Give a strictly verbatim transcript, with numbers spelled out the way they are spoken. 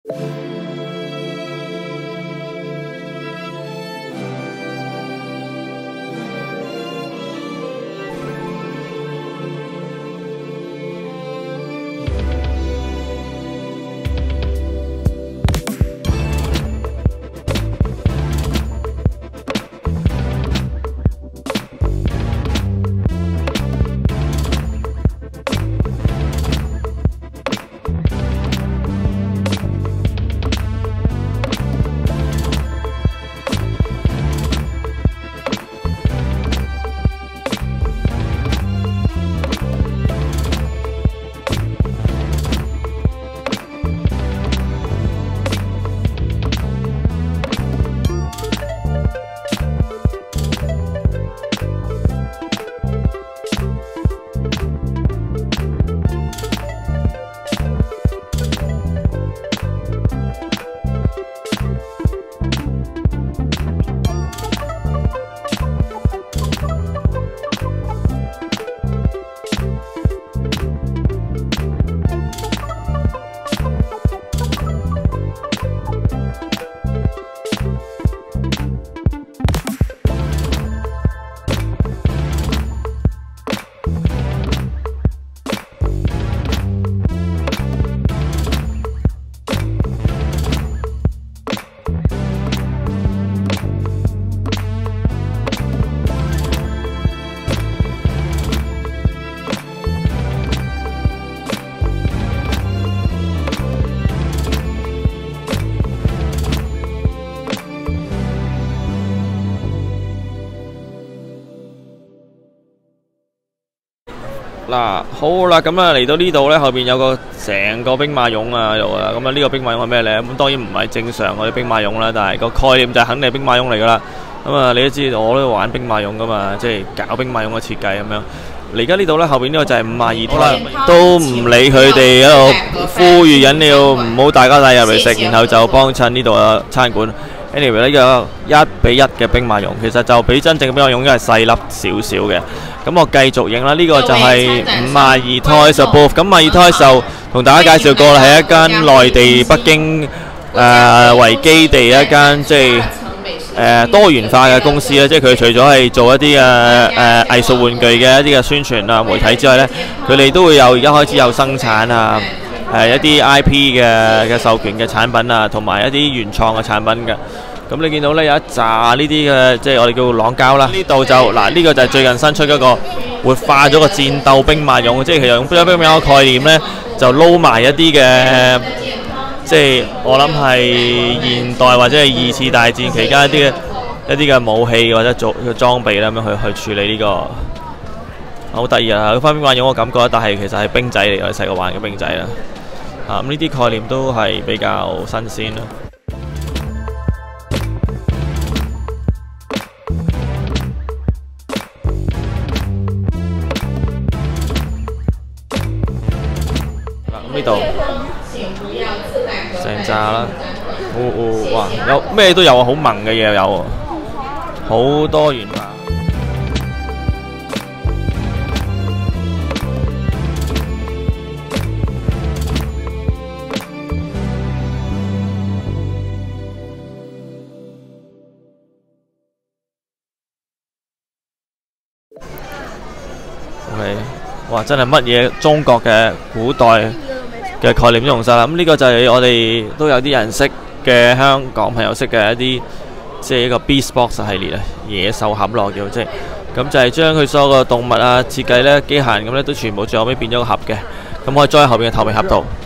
嗱，好啦，咁啊嚟到呢度咧，後邊有個成個兵馬俑啊喺度啊，咁啊呢個兵馬俑係咩咧？咁當然唔係正常嗰啲兵馬俑啦，但係個概念就係肯定係兵馬俑嚟噶啦。咁啊，你都知道我都玩兵馬俑噶嘛，即係搞兵馬俑嘅設計咁樣。嚟而家呢度咧，後邊呢個就係五廿二啦，都唔理佢哋喺度呼籲緊要唔好大家帶入嚟食，然後就幫襯呢度嘅餐館。anyway 呢個一比一嘅兵馬俑，其實就比真正嘅兵馬俑應該係細粒少少嘅。咁我繼續影啦，呢、這個就係五廿二 Toys Above。咁五廿二 Toys 就同大家介紹過啦，係一間內地北京誒、呃、為基地一間即係誒、呃、多元化嘅公司咧，即係佢除咗係做一啲嘅誒藝術玩具嘅一啲嘅宣傳啊媒體之外咧，佢哋都會有而家開始有生產啊。誒一啲 I P 嘅嘅授權嘅產品啊，同埋一啲原創嘅產品嘅。咁你見到咧有一紮呢啲嘅，即係我哋叫朗膠啦。呢度就嗱，呢個就係最近新出嗰個活化咗個戰鬥兵馬俑，即係其實用兵馬俑嘅概念咧，就撈埋一啲嘅，即係我諗係現代或者係二次大戰期間一啲嘅一啲嘅武器或者做嘅裝備啦，咁樣去去處理呢個。好得意啊！佢翻兵馬俑我感覺，但係其實係兵仔嚟嘅，細個玩嘅兵仔啦。啊，咁呢啲概念都係比較新鮮啦。嗱，咁呢度成紮啦，哦哦，哇，有咩都有啊，好萌嘅嘢有，好多元化。OK， 哇！真係乜嘢中國嘅古代嘅概念都用晒啦。咁呢個就係我哋都有啲人識嘅香港朋友識嘅一啲，即係一個 Beast Box 系列啊，野獸盒咯叫即係。咁就係將佢所有嘅動物啊設計咧、機械人咁咧，都全部最後尾變咗個盒嘅。咁可以裝喺後邊嘅透明盒度。